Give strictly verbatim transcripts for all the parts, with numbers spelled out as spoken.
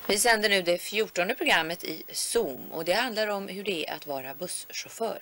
Vi sänder nu det fjortonde programmet i Zoom och det handlar om hur det är att vara busschaufför.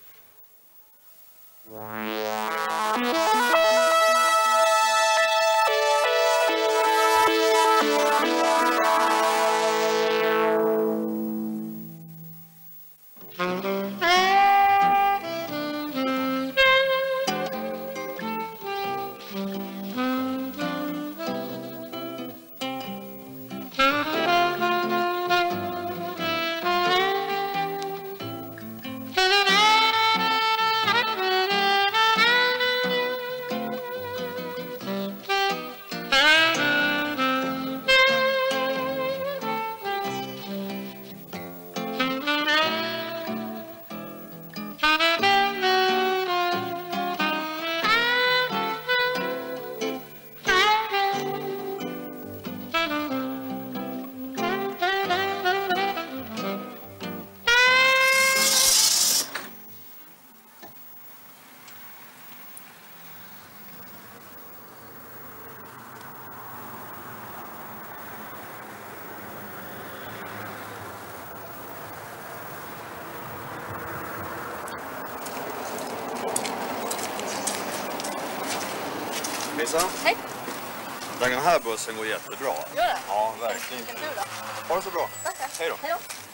Lisa? Hej. Den här bussen går jättebra. Gör det? Ja, verkligen. Vilken tur då. Ha det så bra. Tackar. Hej då. Hej då.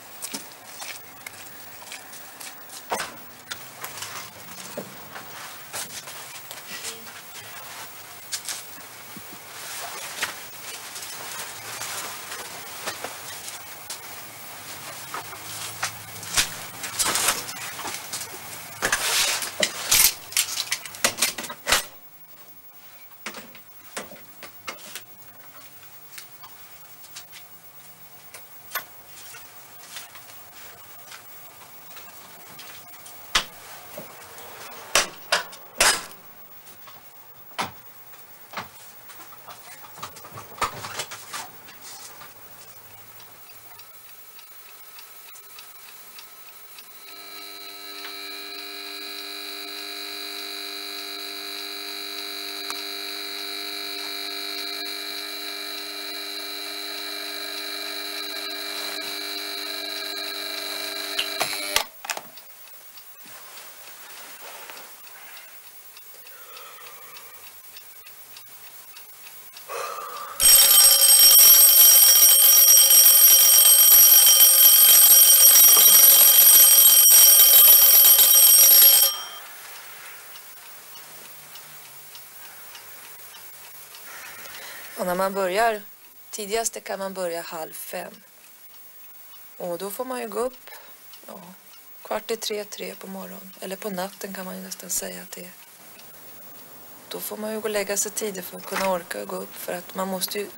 Och när man börjar, tidigast kan man börja halv fem. Och då får man ju gå upp ja, kvart i tre, tre på morgonen. Eller på natten kan man ju nästan säga att det är. Då får man ju gå och lägga sig tidigt för att kunna orka och gå upp. För att man måste ju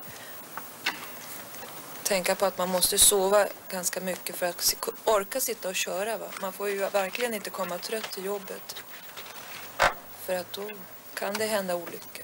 tänka på att man måste sova ganska mycket för att orka sitta och köra. Va? Man får ju verkligen inte komma trött till jobbet. För att då kan det hända olyckor.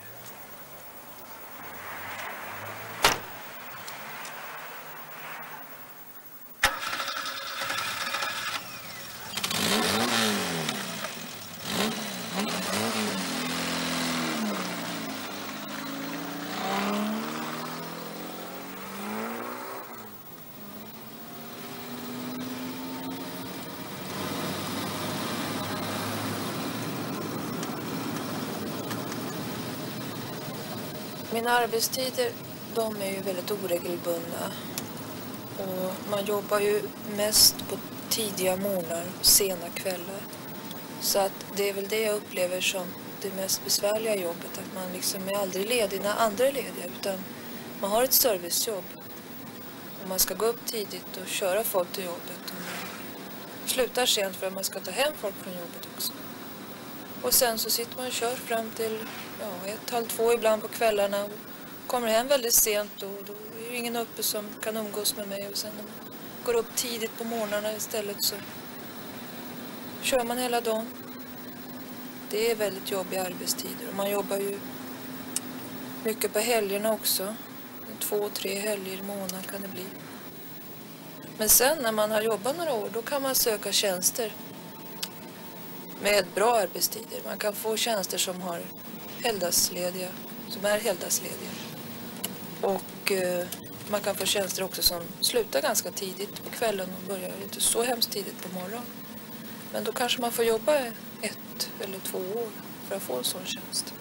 Mina arbetstider, de är ju väldigt oregelbundna. Och man jobbar ju mest på tidiga morgnar och sena kvällar. Så att det är väl det jag upplever som det mest besvärliga jobbet. Att man liksom är aldrig ledig när andra är lediga. Utan man har ett servicejobb. Och man ska gå upp tidigt och köra folk till jobbet. Och man slutar sent för att man ska ta hem folk från jobbet också. Och sen så sitter man och kör fram till ja, ett, halv två ibland på kvällarna. Och kommer hem väldigt sent och då är det ingen uppe som kan umgås med mig. Och sen när man går upp tidigt på morgnarna istället så kör man hela dagen. Det är väldigt jobbiga arbetstider. Och man jobbar ju mycket på helgerna också. Två, tre helger i månaden kan det bli. Men sen när man har jobbat några år då kan man söka tjänster med bra arbetstider. Man kan få tjänster som har helgdagslediga, som är helgdagslediga. Och eh, man kan få tjänster också som slutar ganska tidigt på kvällen och börjar inte så hemskt tidigt på morgonen. Men då kanske man får jobba ett eller två år för att få en sån tjänst.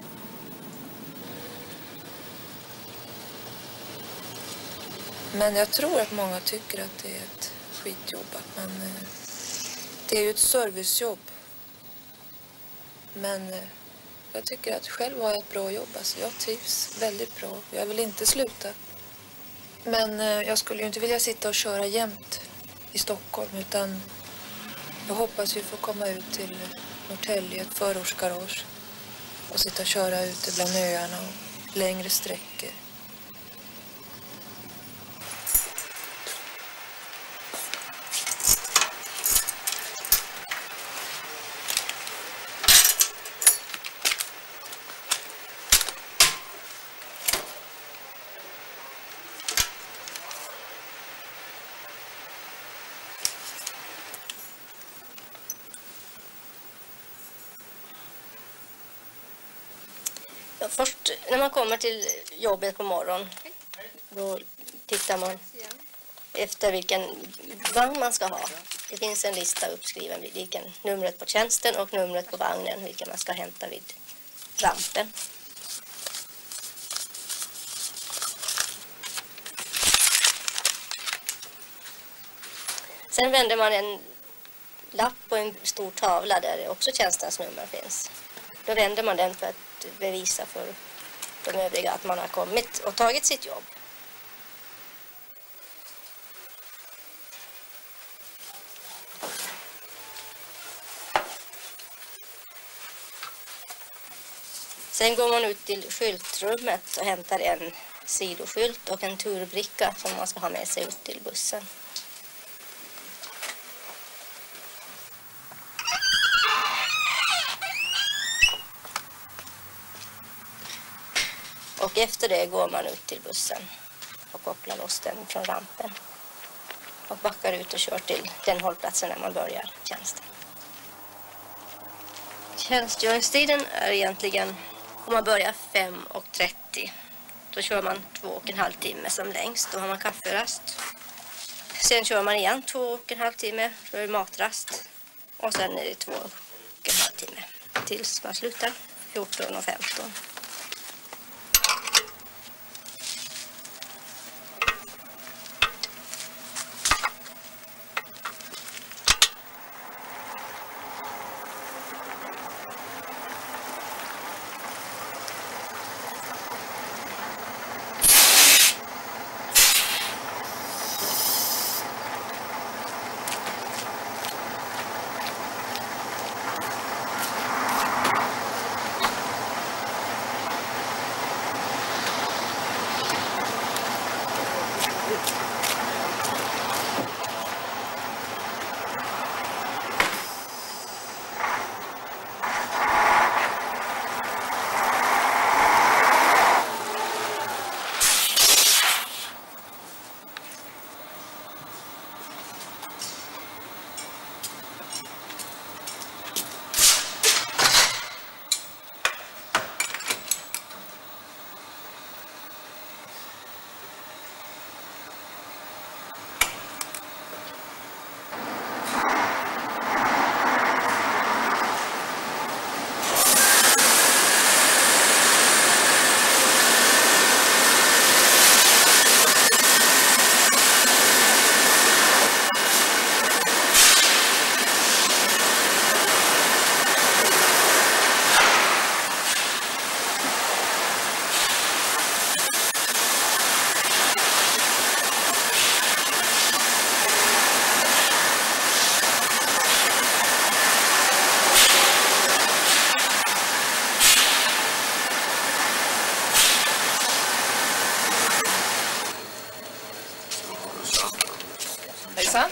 Men jag tror att många tycker att det är ett skitjobb. Att man, det är ju ett servicejobb. Men jag tycker att själv har jag ett bra jobb. Alltså jag trivs väldigt bra. Jag vill inte sluta. Men jag skulle ju inte vilja sitta och köra jämt i Stockholm. Utan jag hoppas ju få komma ut till Norrtälje, ett förortsgarage. Och sitta och köra ute bland öarna och längre sträckor. Först när man kommer till jobbet på morgonen, då tittar man efter vilken vagn man ska ha. Det finns en lista uppskriven vid vilken numret på tjänsten och numret på vagnen, vilken man ska hämta vid rampen. Sen vänder man en lapp på en stor tavla där också tjänstens nummer finns. Då vänder man den för att bevisa för de övriga att man har kommit och tagit sitt jobb. Sen går man ut till skyltrummet och hämtar en sidoskylt och en turbricka som man ska ha med sig ut till bussen. Och efter det går man ut till bussen och kopplar loss den från rampen. Och backar ut och kör till den hållplatsen där man börjar tjänsten. Tjänstgöringstiden är egentligen, om man börjar fem och trettio, då kör man två och en halv timme som längst. Då har man kafferast. Sen kör man igen två och en halv timme för matrast. Och sen är det två och en halv timme tills man slutar fjorton och femton. Hejsan.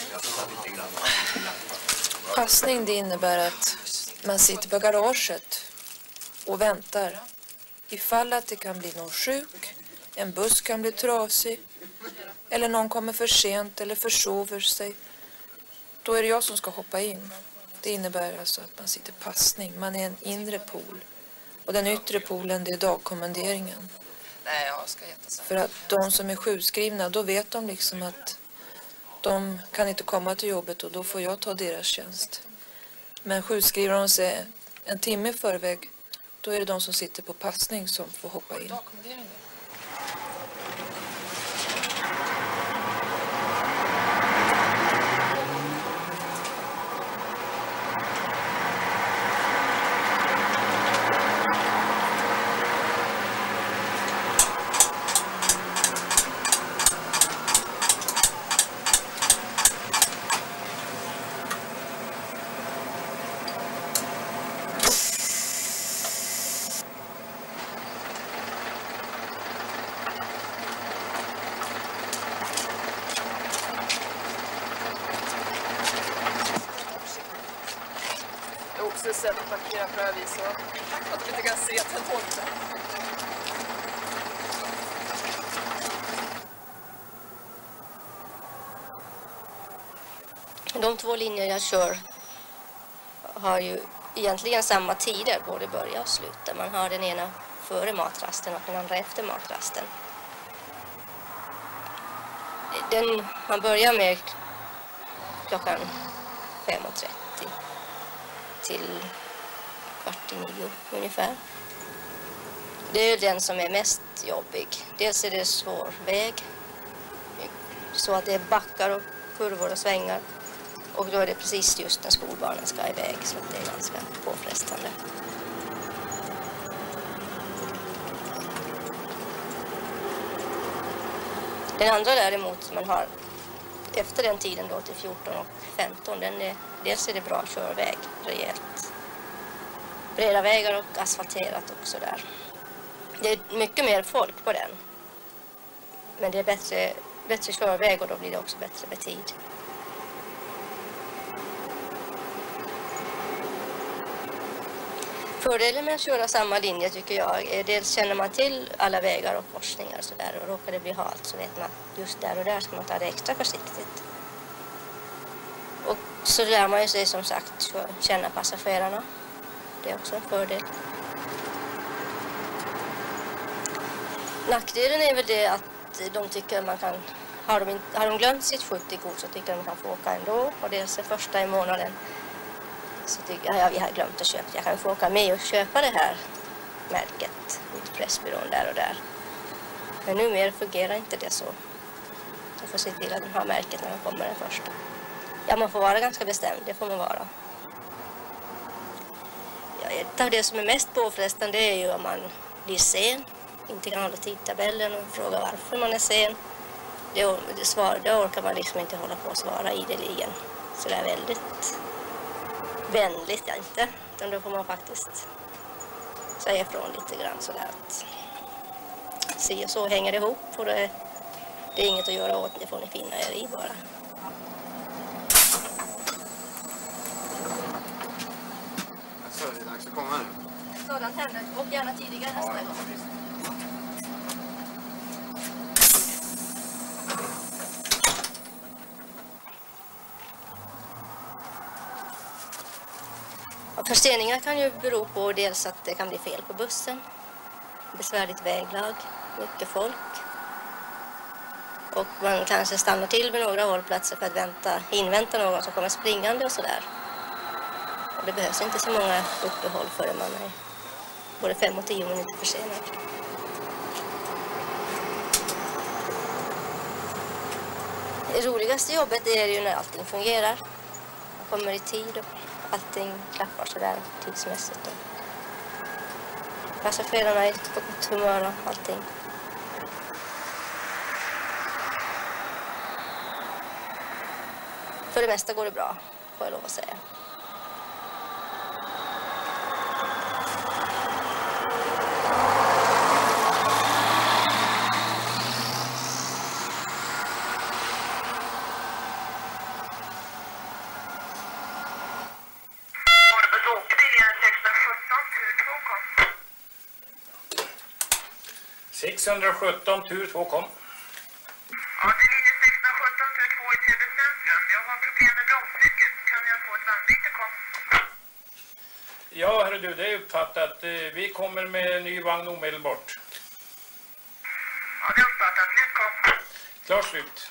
Passning, det innebär att man sitter på garaget och väntar ifall att det kan bli någon sjuk, en buss kan bli trasig eller någon kommer för sent eller försover sig. Då är det jag som ska hoppa in. Det innebär alltså att man sitter passning. Man är en inre pool. Och den yttre poolen, det är dagkommenderingen. Nej, jag ska heta så. För att de som är sjukskrivna, då vet de liksom att de kan inte komma till jobbet och då får jag ta deras tjänst. Men sjukskriver de sig en timme i förväg, då är det de som sitter på passning som får hoppa in. Det är också ett sätt att parkera på det här viset. Att vi inte kan se att den håller. De två linjer jag kör har ju egentligen samma tider, både börja och sluta. Man har den ena före matrasten och den andra efter matrasten. Den man börjar med klockan fem och trettio till kvart i nio ungefär. Det är den som är mest jobbig. Dels är det svår väg, så att det är backar och kurvor och svängar. Och då är det precis just när skolbarnen ska iväg, så det är ganska påfrestande. Den andra däremot som man har efter den tiden då till fjorton och femton, den är, dels är det bra körväg, rejält. Breda vägar och asfalterat också där. Det är mycket mer folk på den. Men det är bättre, bättre körväg och då blir det också bättre med tid. Fördelen med att köra samma linje tycker jag är dels känner man till alla vägar och korsningar och sådär, och råkar det bli halt så vet man att just där och där ska man ta det extra försiktigt. Och så lär man ju sig som sagt känna passagerarna. Det är också en fördel. Nackdelen är väl det att de tycker man kan, har de, har de glömt sitt sjuttio-kort så tycker de kan få åka ändå, och dels är första i månaden. Så tycker jag, ja, vi har glömt att köpa. Jag kan få åka med och köpa det här märket vid Pressbyrån där och där. Men numera fungerar inte det så. Man får se till att de har märket när man kommer den första. Ja, man får vara ganska bestämd, det får man vara. Ja, ett av det som är mest påfrestande är ju om man blir sen, inte kan hålla tidtabellen och fråga varför man är sen. Det, det, svar, det orkar man liksom inte hålla på att svara ideligen. Så det är väldigt vänligt, ja, inte. Utan då får man faktiskt säga ifrån lite grann sådär att se och så hänger det ihop, och det, det är inget att göra åt, det får ni finna er i bara. Så är det dags att komma nu. Sådant händer, och gärna tidigare nästa gång. Förseningar kan ju bero på dels att det kan bli fel på bussen, besvärligt väglag, mycket folk. Och man kanske stannar till vid några hållplatser för att vänta, invänta någon som kommer springande och sådär. Och det behövs inte så många uppehåll förrän man är både fem och tio minuter försenad. Det roligaste jobbet är ju när allting fungerar. Man kommer i tid och allting klappar sådär tidsmässigt. Passagerarna är på gott humör och allting. För det mesta går det bra, får jag lov att säga. sexhundrasjutton tur två kom. Ja, det är linje sexhundrasjutton tur två i Täby centrum. Jag har problem med bromslycket. Kan jag få ett vagnbyte, kom? Ja, hörru du, det är uppfattat. Vi kommer med ny vagn omedelbart. Klart slut.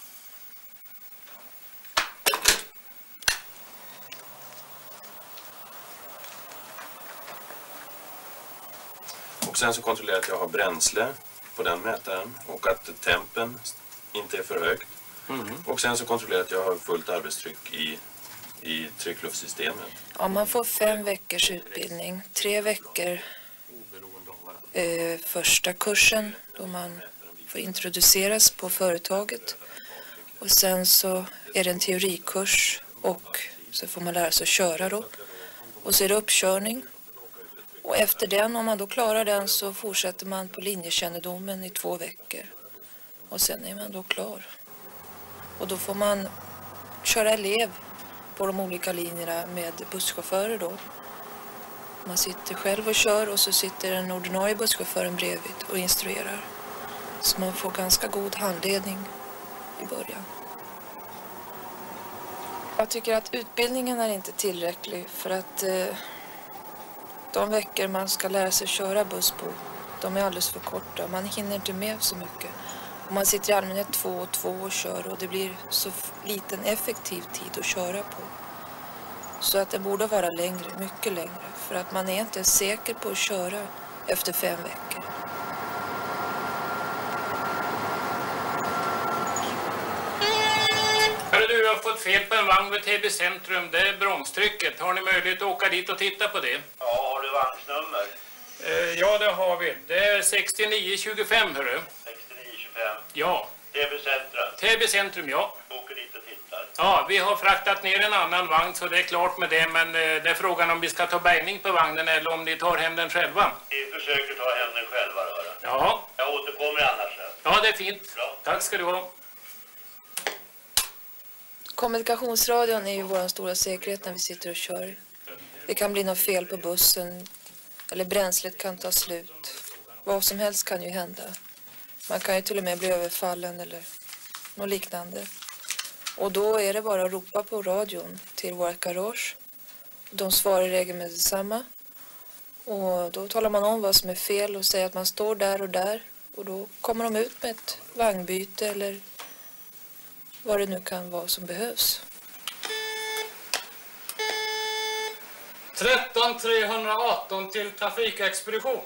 Och sen så kontrollerar jag att jag har bränsle på den mätaren och att tempen inte är för högt. Mm. Och sen så kontrollerar jag att jag har fullt arbetstryck i, i tryckluftsystemet. Ja, man får fem veckors utbildning. Tre veckor eh, första kursen då man får introduceras på företaget. Och sen så är det en teorikurs och så får man lära sig att köra då. Och så är det uppkörning. Och efter den, om man då klarar den, så fortsätter man på linjekännedomen i två veckor. Och sen är man då klar. Och då får man köra elev på de olika linjerna med busschaufförer då. Man sitter själv och kör och så sitter den ordinarie busschauffören bredvid och instruerar. Så man får ganska god handledning i början. Jag tycker att utbildningen är inte tillräcklig för att eh, de veckor man ska lära sig köra buss på, de är alldeles för korta. Man hinner inte med så mycket. Och man sitter i allmänhet två och två och kör och det blir så liten effektiv tid att köra på. Så att det borde vara längre, mycket längre. För att man är inte säker på att köra efter fem veckor. Hörru du, jag har fått fel på en vagn vid T B Centrum. Det är bromstrycket. Har ni möjlighet att åka dit och titta på det? Ja, har du vagnsnummer? Eh, ja, det har vi. Det är sextionio tjugofem, hörru. sextionio tjugofem? Ja. T B Centrum? T B Centrum, ja. Åker dit och tittar? Ja, vi har fraktat ner en annan vagn så det är klart med det. Men eh, det är frågan om vi ska ta bärgning på vagnen eller om ni tar hem den själva. Vi försöker ta hem den själva, röra. Ja. Jag återkommer annars. Ja, det är fint. Bra. Tack ska du ha. Kommunikationsradion är ju vår stora säkerhet när vi sitter och kör. Det kan bli något fel på bussen eller bränslet kan ta slut. Vad som helst kan ju hända. Man kan ju till och med bli överfallen eller något liknande. Och då är det bara att ropa på radion till vårt garage. De svarar i regel med detsamma. Och då talar man om vad som är fel och säger att man står där och där. Och då kommer de ut med ett vagnbyte eller vad det nu kan vara som behövs. tretton trehundraarton till trafikexpedition.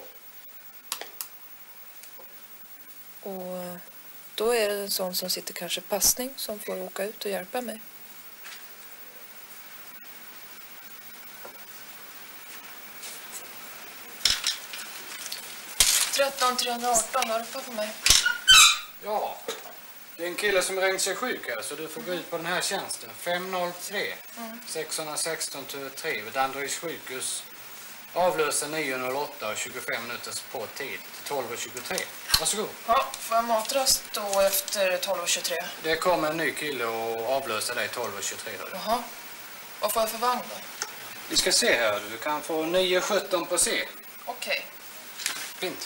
Och då är det en sån som sitter kanske passning som får åka ut och hjälpa mig. tretton trehundraarton, har du på mig? Ja, det är en kille som ringt sig sjuk här så du får gå ut på den här tjänsten. fem noll tre Mm. sexhundrasexton tre vid Danderyds sjukhus. Avlöser nio noll åtta och tjugofem minuters på tid till tolv tjugotre. Varsågod. Ja, får jag matrast då efter tolv tjugotre? Det kommer en ny kille och avlöser dig tolv tjugotre. Jaha. Vad får jag för vagn då? Vi ska se här. Du kan få nio sjutton på C. Okej. Fint.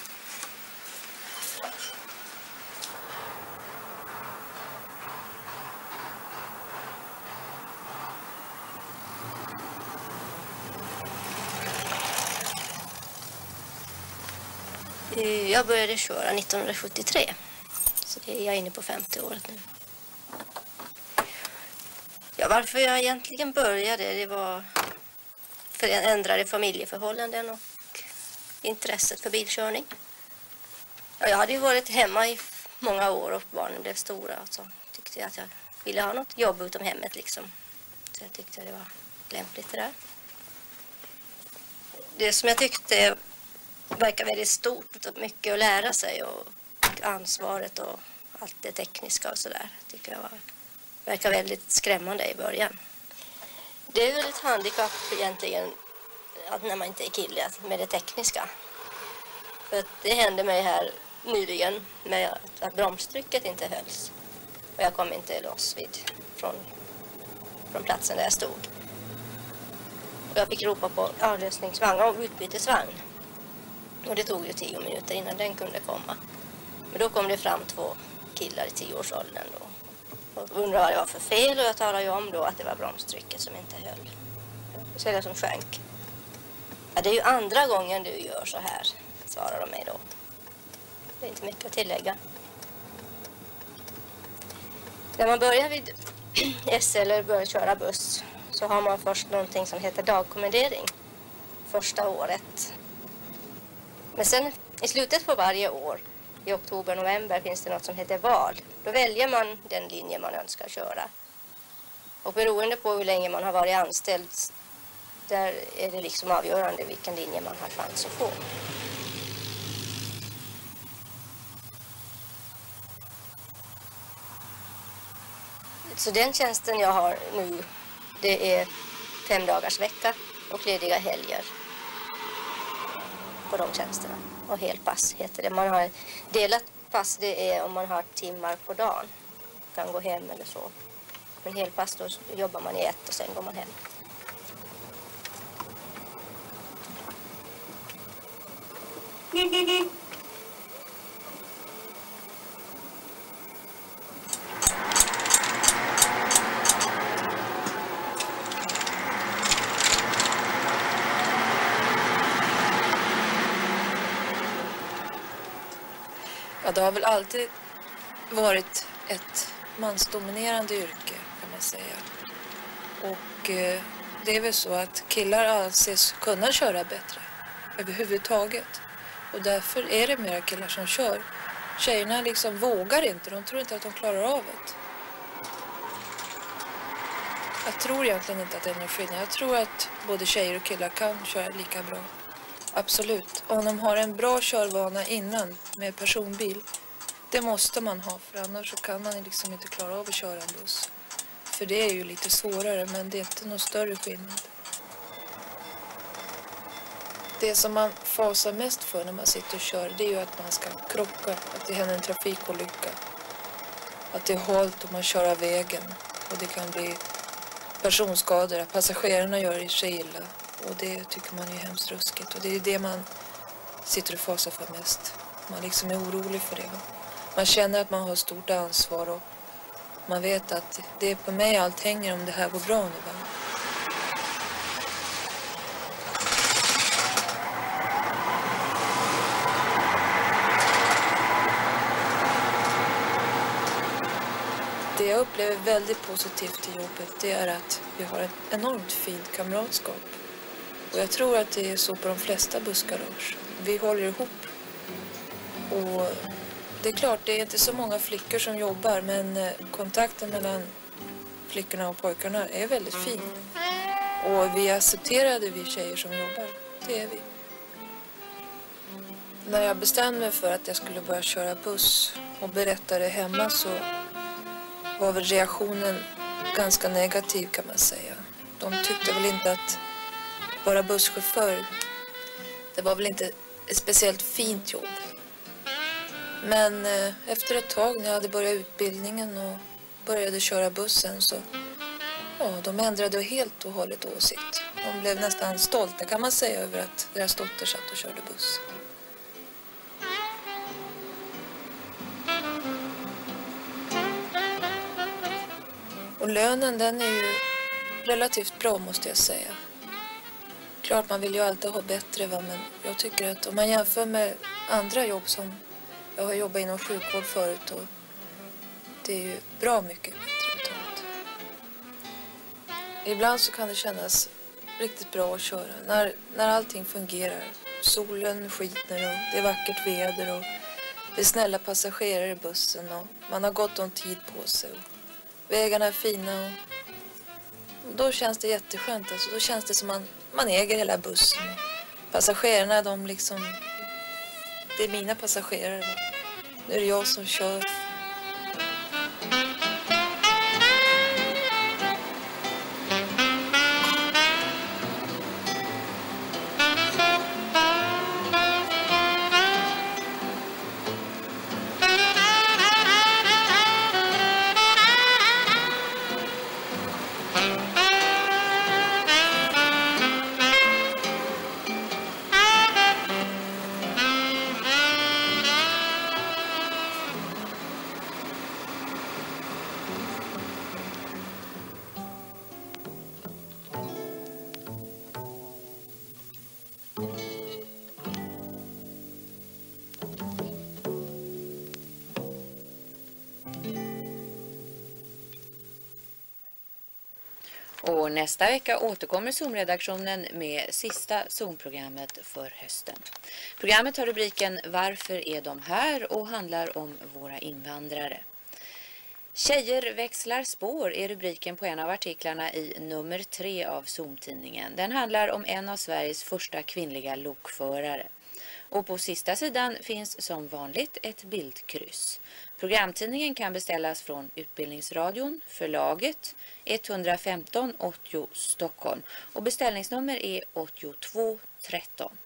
Jag började köra nittonhundrasjuttiotre, så det är jag inne på femtio året nu. Ja, varför jag egentligen började, det var för ändrade familjeförhållanden och intresset för bilkörning. Ja, jag hade ju varit hemma i många år och barnen blev stora och så tyckte jag att jag ville ha något jobb utom hemmet liksom. Så jag tyckte det var lämpligt det där. Det som jag tyckte verkar väldigt stort och mycket att lära sig och ansvaret och allt det tekniska och sådär. Tycker jag var, verkar väldigt skrämmande i början. Det är väl ett handikapp egentligen att när man inte är kille med det tekniska. För att det hände mig här nyligen med att bromstrycket inte hölls. Och jag kom inte loss vid från, från platsen där jag stod. Och jag fick ropa på avlösningsvagn och utbytesvagn. Och det tog ju tio minuter innan den kunde komma. Men då kom det fram två killar i tioårsåldern då. Och undrade vad det var för fel och jag talade ju om då att det var bromstrycket som inte höll. Så det som sjönk. Ja, det är ju andra gången du gör så här, svarar de mig då. Det är inte mycket att tillägga. När man börjar vid S L eller börjar köra buss så har man först någonting som heter dagkommendering första året. Men sen i slutet på varje år, i oktober, november, finns det något som heter val. Då väljer man den linje man önskar köra. Och beroende på hur länge man har varit anställd, där är det liksom avgörande vilken linje man har chans att få. Så den tjänsten jag har nu, det är fem dagars vecka och lediga helger på de tjänsterna. Och helpass heter det. Man har delat pass, det är om man har timmar på dagen. Kan gå hem eller så. Men helpass, då jobbar man i ett och sen går man hem. Ja, det har väl alltid varit ett mansdominerande yrke kan man säga. Och eh, det är väl så att killar anses kunna köra bättre överhuvudtaget. Och därför är det mera killar som kör. Tjejerna liksom vågar inte, de tror inte att de klarar av det. Jag tror egentligen inte att det är någon skillnad. Jag tror att både tjejer och killar kan köra lika bra. Absolut. Om de har en bra körvana innan med personbil, det måste man ha, för annars så kan man liksom inte klara av att köra en buss. För det är ju lite svårare, men det är inte någon större skillnad. Det som man fasar mest för när man sitter och kör, det är ju att man ska krocka, att det händer en trafikolycka. Att det är halt och man kör av vägen och det kan bli personskador, att passagerarna gör i sig illa. Och det tycker man är hemskt ruskigt. Och det är det man sitter och fasar för mest. Man liksom är orolig för det. Man känner att man har stort ansvar och man vet att det är på mig allt hänger om det här går bra nu. Va? Det jag upplever väldigt positivt i jobbet, det är att vi har ett enormt fint kamratskap. Och jag tror att det är så på de flesta bussgarage. Vi håller ihop. Och det är klart, det är inte så många flickor som jobbar, men kontakten mellan flickorna och pojkarna är väldigt fin. Och vi är accepterade, vi tjejer som jobbar. Det är vi. När jag bestämde mig för att jag skulle börja köra buss och berätta det hemma, så var väl reaktionen ganska negativ kan man säga. De tyckte väl inte att vara busschaufför, det var väl inte ett speciellt fint jobb. Men eh, efter ett tag när jag hade börjat utbildningen och började köra bussen, så ja, de ändrade helt och hållet åsikt. De blev nästan stolta kan man säga över att deras dotter satt och körde buss. Och lönen, den är ju relativt bra måste jag säga. Klart man vill ju alltid ha bättre, va? Men jag tycker att om man jämför med andra jobb, som jag har jobbat inom sjukvård förut, och det är ju bra mycket bättre betalt. Ibland så kan det kännas riktigt bra att köra när, när allting fungerar. Solen skiner och det är vackert väder och det är snälla passagerare i bussen och man har gott om tid på sig. Vägarna är fina och då känns det jätteskönt. Alltså, då känns det som man, man äger hela bussen. Passagerarna, de liksom, det är mina passagerare. Nu är det jag som kör. Och nästa vecka återkommer Zoom-redaktionen med sista Zoom-programmet för hösten. Programmet har rubriken Varför är de här? Och handlar om våra invandrare. Tjejer växlar spår är rubriken på en av artiklarna i nummer tre av Zoom-tidningen. Den handlar om en av Sveriges första kvinnliga lokförare. Och på sista sidan finns som vanligt ett bildkryss. Programtidningen kan beställas från Utbildningsradion, förlaget ett femton åttio Stockholm och beställningsnummer är åttiotvå tretton.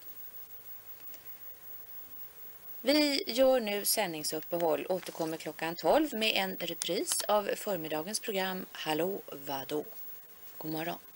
Vi gör nu sändningsuppehåll, återkommer klockan tolv med en repris av förmiddagens program Hallå vadå? God morgon.